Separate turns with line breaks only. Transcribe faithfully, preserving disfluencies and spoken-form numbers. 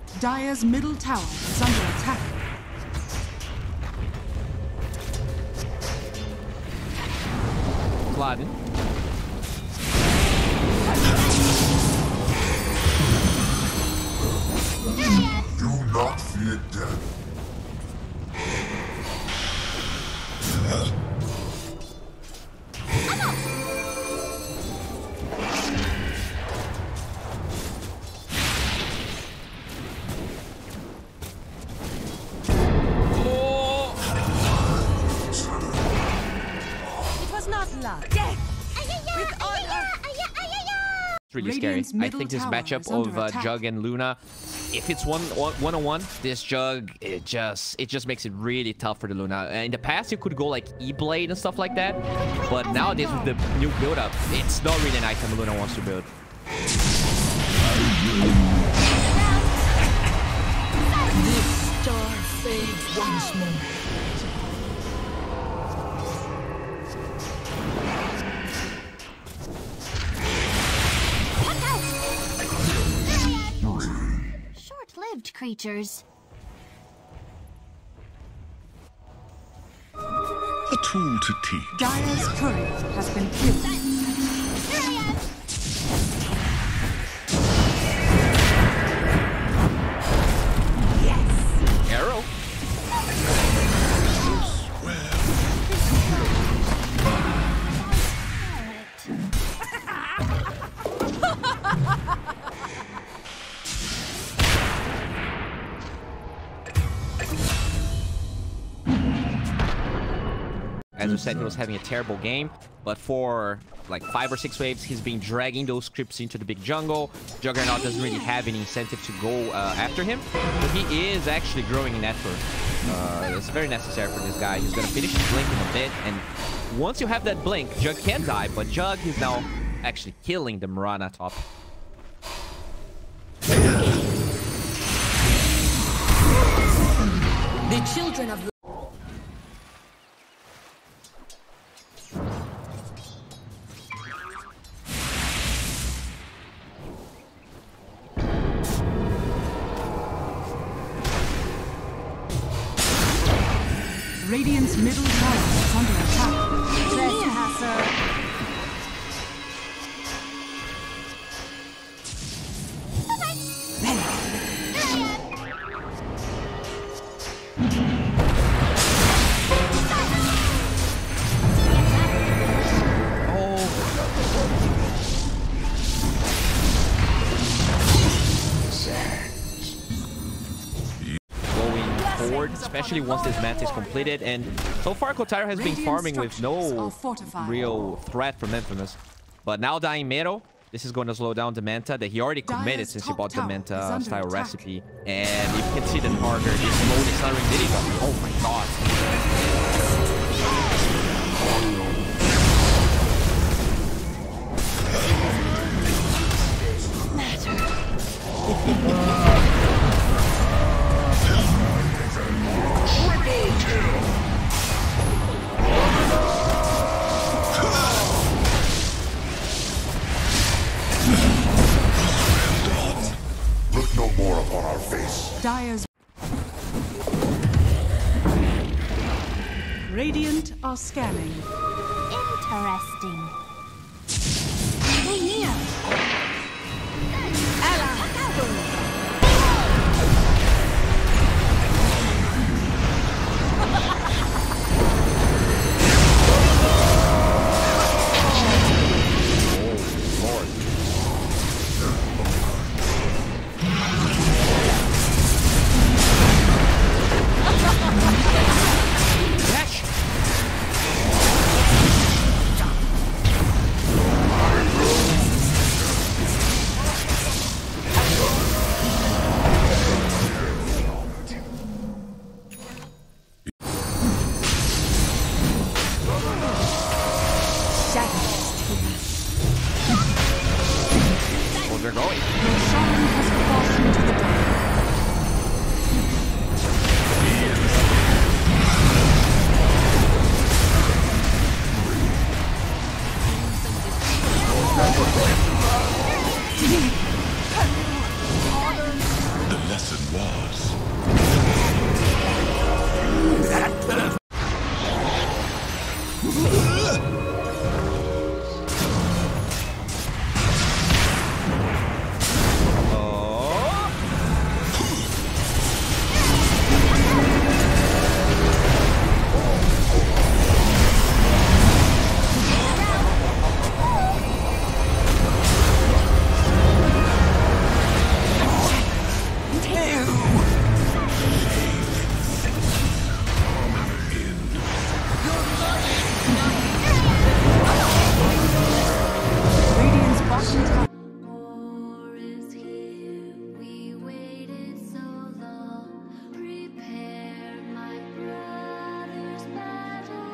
Dire's middle tower is under attack.
Gladden.
Do not fear death.
Really scary. I think this matchup of uh, Jug and Luna, if it's one one on one, this Jug it just it just makes it really tough for the Luna. In the past, you could go like E-Blade and stuff like that, but nowadays with the new build up, it's not really an item Luna wants to build.
This star fades once more.
Short-lived creatures.
A tool to teach.
Dire's turret has been killed.
Arrow. As I said, he was having a terrible game, but for like five or six waves, he's been dragging those creeps into the big jungle. Juggernaut doesn't really have any incentive to go uh, after him, but he is actually growing in effort. Uh, it's very necessary for this guy. He's gonna finish his blink in a bit, and once you have that blink, Jug can die, but Jug is now actually killing the Mirana top.
The children of
Radiant's middle tower is under attack.
Trespasser.
Especially once this manta is completed, and so far Kotaro has been farming with no real threat from Infamous, but now dying Mero, this is going to slow down the manta that he already committed since he bought the manta style recipe, and you can see that Harger is slowly stuttering. Did he go? Oh my god.
Look no more upon our face.
Dire's Radiant are scanning.
Interesting.
Stay near.
They're going.
Your shaman has fallen to the dark.